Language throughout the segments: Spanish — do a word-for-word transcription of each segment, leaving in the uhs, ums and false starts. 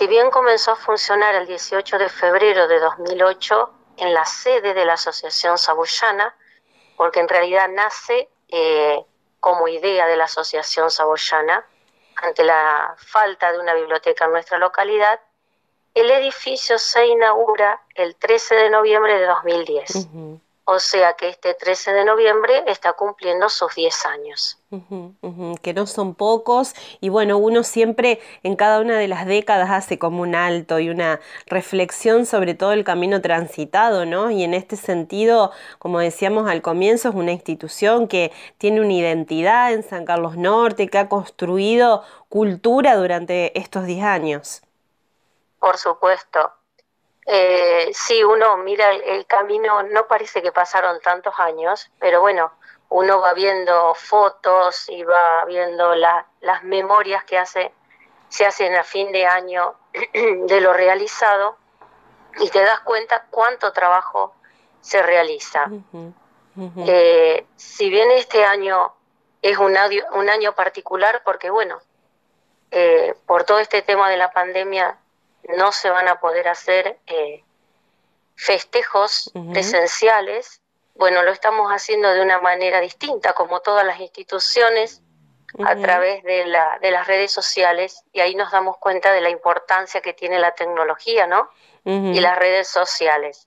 si bien comenzó a funcionar el dieciocho de febrero de dos mil ocho en la sede de la Asociación Saboyana, porque en realidad nace eh, como idea de la Asociación Saboyana, ante la falta de una biblioteca en nuestra localidad, el edificio se inaugura el trece de noviembre de dos mil diez. Uh-huh. O sea que este trece de noviembre está cumpliendo sus diez años. Uh-huh, uh-huh, que no son pocos, y bueno, uno siempre en cada una de las décadas hace como un alto y una reflexión sobre todo el camino transitado, ¿no? Y en este sentido, como decíamos al comienzo, es una institución que tiene una identidad en San Carlos Norte, que ha construido cultura durante estos diez años. Por supuesto. Eh, sí, uno mira el, el camino, no parece que pasaron tantos años, pero bueno, uno va viendo fotos y va viendo la, las memorias que hace, se hacen a fin de año de lo realizado y te das cuenta cuánto trabajo se realiza. Uh-huh, uh-huh. Eh, si bien este año es un, año, un año particular porque bueno, eh, por todo este tema de la pandemia no se van a poder hacer eh, festejos uh-huh. presenciales, bueno, lo estamos haciendo de una manera distinta, como todas las instituciones, uh-huh. a través de, la, de las redes sociales, y ahí nos damos cuenta de la importancia que tiene la tecnología, ¿no? Uh-huh. Y las redes sociales.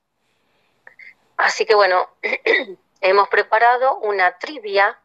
Así que bueno, hemos preparado una trivia,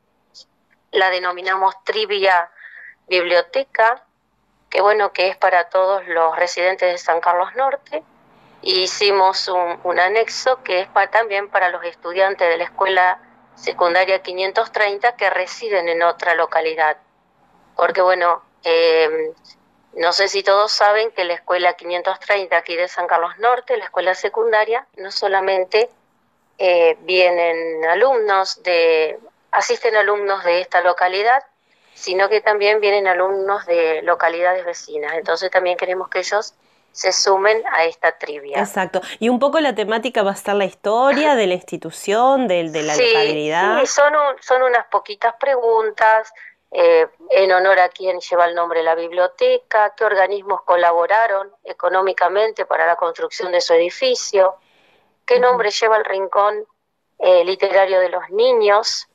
la denominamos trivia biblioteca, que bueno, que es para todos los residentes de San Carlos Norte. Y hicimos un, un anexo que es para, también para los estudiantes de la Escuela Secundaria quinientos treinta que residen en otra localidad. Porque bueno, eh, no sé si todos saben que la Escuela quinientos treinta aquí de San Carlos Norte, la escuela secundaria, no solamente eh, vienen alumnos de, asisten alumnos de esta localidad, sino que también vienen alumnos de localidades vecinas. Entonces también queremos que ellos se sumen a esta trivia. Exacto. Y un poco la temática va a estar la historia de la institución, de, de la sí, localidad. Sí, son, un, son unas poquitas preguntas eh, en honor a quien lleva el nombre de la biblioteca, qué organismos colaboraron económicamente para la construcción de su edificio, qué nombre uh-huh. lleva el rincón eh, literario de los niños,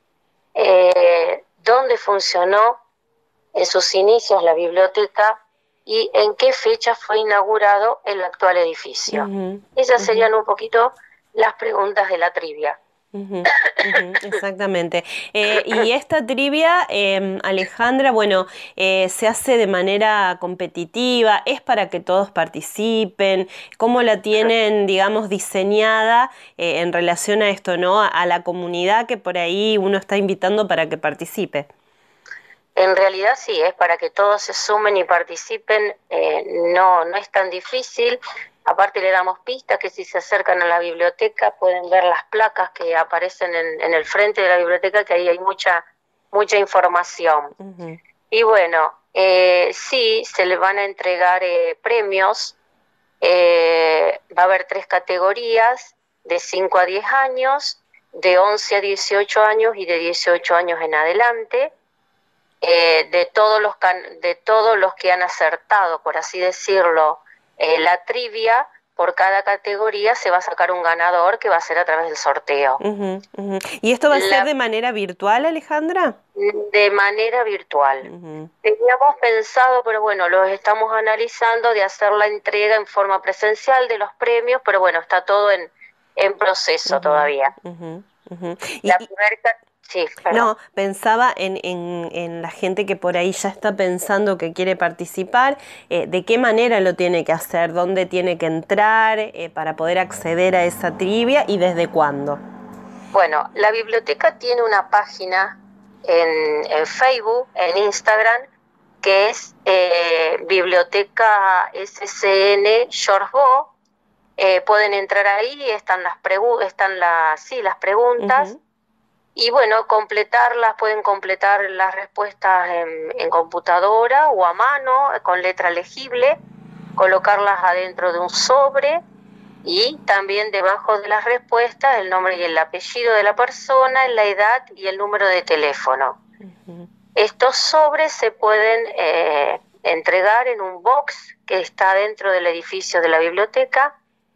eh, dónde funcionó en sus inicios la biblioteca y en qué fecha fue inaugurado el actual edificio. Uh-huh, Esas uh-huh. serían un poquito las preguntas de la trivia. Uh-huh, uh-huh, exactamente. Eh, y esta trivia, eh, Alejandra, bueno, eh, se hace de manera competitiva, es para que todos participen. ¿Cómo la tienen, digamos, diseñada eh, en relación a esto, ¿no? A, a la comunidad que por ahí uno está invitando para que participe. En realidad sí, es para que todos se sumen y participen, eh, no, no es tan difícil, aparte le damos pistas que si se acercan a la biblioteca pueden ver las placas que aparecen en, en el frente de la biblioteca, que ahí hay mucha, mucha información. Uh-huh. Y bueno, eh, sí, se le van a entregar eh, premios, eh, va a haber tres categorías, de cinco a diez años, de once a dieciocho años y de dieciocho años en adelante. Eh, de todos los can de todos los que han acertado, por así decirlo, eh, la trivia, por cada categoría se va a sacar un ganador que va a ser a través del sorteo. Uh-huh, uh-huh. ¿Y esto va a la, ser de manera virtual, Alejandra? De manera virtual. Uh-huh. Teníamos pensado, pero bueno, lo estamos analizando de hacer la entrega en forma presencial de los premios, pero bueno, está todo en, en proceso uh-huh, todavía. Uh-huh, uh-huh. La y, primera... Sí, no, pensaba en, en, en la gente que por ahí ya está pensando que quiere participar, eh, de qué manera lo tiene que hacer, dónde tiene que entrar eh, para poder acceder a esa trivia y desde cuándo. Bueno, la biblioteca tiene una página en, en Facebook, en Instagram, que es eh, Biblioteca S C N Yorsbo. Eh, pueden entrar ahí, están las, pregu están las, sí, las preguntas. Uh-huh. Y bueno, completarlas, pueden completar las respuestas en, en computadora o a mano, con letra legible, colocarlas adentro de un sobre y también debajo de las respuestas el nombre y el apellido de la persona, la edad y el número de teléfono. Uh-huh. Estos sobres se pueden eh, entregar en un box que está dentro del edificio de la biblioteca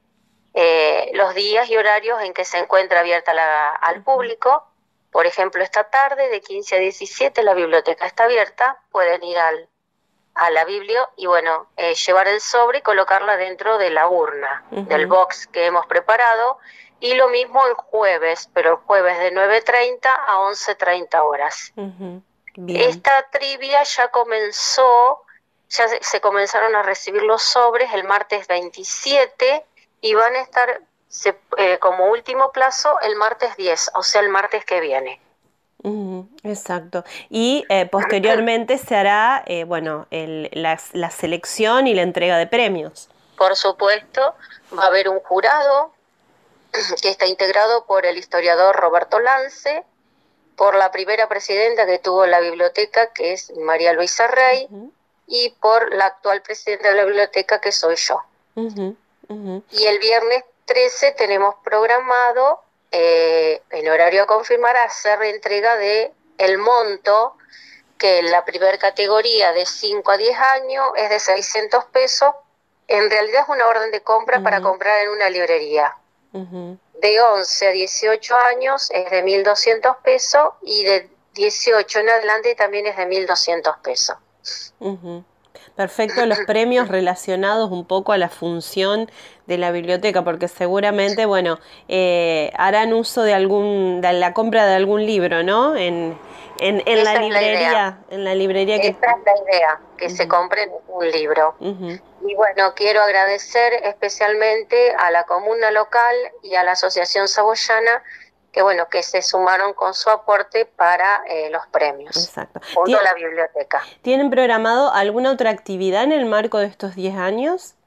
eh, los días y horarios en que se encuentra abierta la, al público. Por ejemplo, esta tarde de quince a diecisiete la biblioteca está abierta, pueden ir al, a la biblio y bueno, eh, llevar el sobre y colocarla dentro de la urna, uh-huh. del box que hemos preparado. Y lo mismo el jueves, pero el jueves de nueve treinta a once treinta horas. Uh-huh. Esta trivia ya comenzó, ya se, se comenzaron a recibir los sobres el martes veintisiete y van a estar se, eh, como último plazo el martes diez, o sea, el martes que viene. Uh-huh. Exacto. Y eh, posteriormente se hará, eh, bueno, el, la, la selección y la entrega de premios. Por supuesto, va a haber un jurado que está integrado por el historiador Roberto Lance, por la primera presidenta que tuvo la biblioteca, que es María Luisa Rey, uh-huh. y por la actual presidenta de la biblioteca, que soy yo. Uh-huh. Uh-huh. Y el viernes trece tenemos programado, eh, en horario a confirmar, hacer entrega de el monto, que en la primera categoría de cinco a diez años es de seiscientos pesos, en realidad es una orden de compra uh-huh. para comprar en una librería. Uh-huh. De once a dieciocho años es de mil doscientos pesos y de dieciocho en adelante también es de mil doscientos pesos. Uh-huh. Perfecto, los premios relacionados un poco a la función de la biblioteca, porque seguramente, bueno, eh, harán uso de algún, de la compra de algún libro, ¿no? En, en, en la librería, la en la librería que... Esa es la idea, que uh-huh. se compren un libro. Uh-huh. Y bueno, quiero agradecer especialmente a la comuna local y a la Asociación Saboyana, que bueno, que se sumaron con su aporte para eh, los premios. Exacto. Junto a la biblioteca. ¿Tienen programado alguna otra actividad en el marco de estos diez años?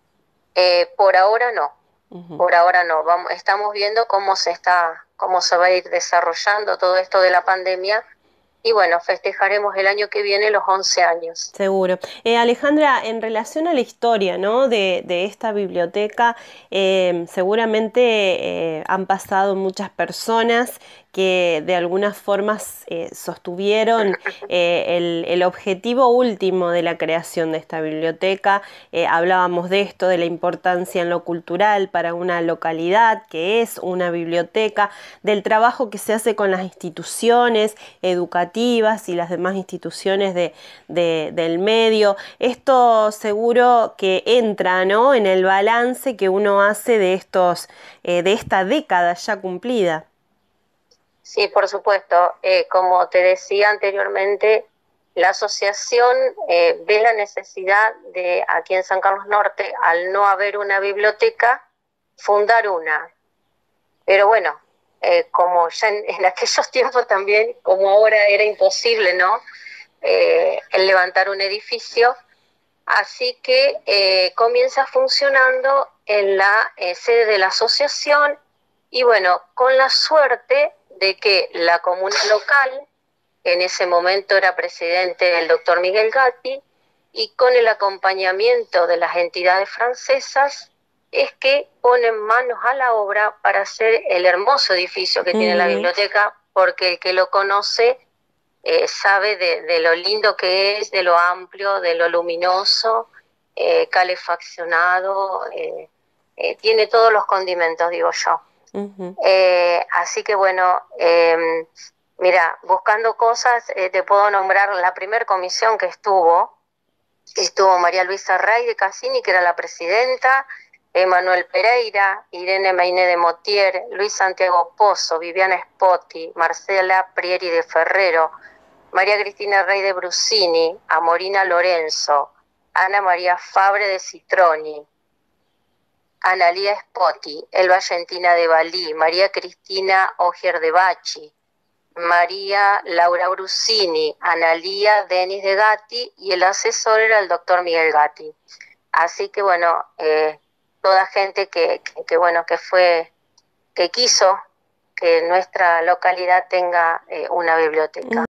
Eh, por ahora no. Uh-huh. Por ahora no. Vamos, estamos viendo cómo se está, cómo se va a ir desarrollando todo esto de la pandemia. Y bueno, festejaremos el año que viene los once años. Seguro. Eh, Alejandra, en relación a la historia, ¿no? de, de esta biblioteca, eh, seguramente eh, han pasado muchas personas que de algunas formas eh, sostuvieron eh, el, el objetivo último de la creación de esta biblioteca. Eh, hablábamos de esto, de la importancia en lo cultural para una localidad que es una biblioteca, del trabajo que se hace con las instituciones educativas y las demás instituciones de, de, del medio. Esto seguro que entra, ¿no?, en el balance que uno hace de, estos, eh, de esta década ya cumplida. Sí, por supuesto. Eh, como te decía anteriormente, la asociación eh, ve la necesidad de, aquí en San Carlos Norte, al no haber una biblioteca, fundar una. Pero bueno, eh, como ya en, en aquellos tiempos también, como ahora era imposible, ¿no?, eh, el levantar un edificio, así que eh, comienza funcionando en la eh, sede de la asociación y bueno, con la suerte de que la comuna local, en ese momento era presidente el doctor Miguel Gatti, y con el acompañamiento de las entidades francesas, es que ponen manos a la obra para hacer el hermoso edificio que uh-huh. tiene la biblioteca, porque el que lo conoce eh, sabe de, de lo lindo que es, de lo amplio, de lo luminoso, eh, calefaccionado, eh, eh, tiene todos los condimentos, digo yo. Uh-huh. Eh, así que bueno, eh, mira, buscando cosas, eh, te puedo nombrar la primer comisión que estuvo, estuvo María Luisa Rey de Cassini, que era la presidenta, Emanuel Pereira, Irene Mayné de Motier, Luis Santiago Pozo, Viviana Spotti, Marcela Prieri de Ferrero, María Cristina Rey de Brusini, Amorina Lorenzo, Ana María Fabre de Citroni, Analía Spotti, Elba Argentina de Balí, María Cristina Ogier de Bachi, María Laura Brusini, Analía Denis de Gatti, y el asesor era el doctor Miguel Gatti. Así que bueno, eh, toda gente que, que, que bueno que fue, que quiso que nuestra localidad tenga eh, una biblioteca.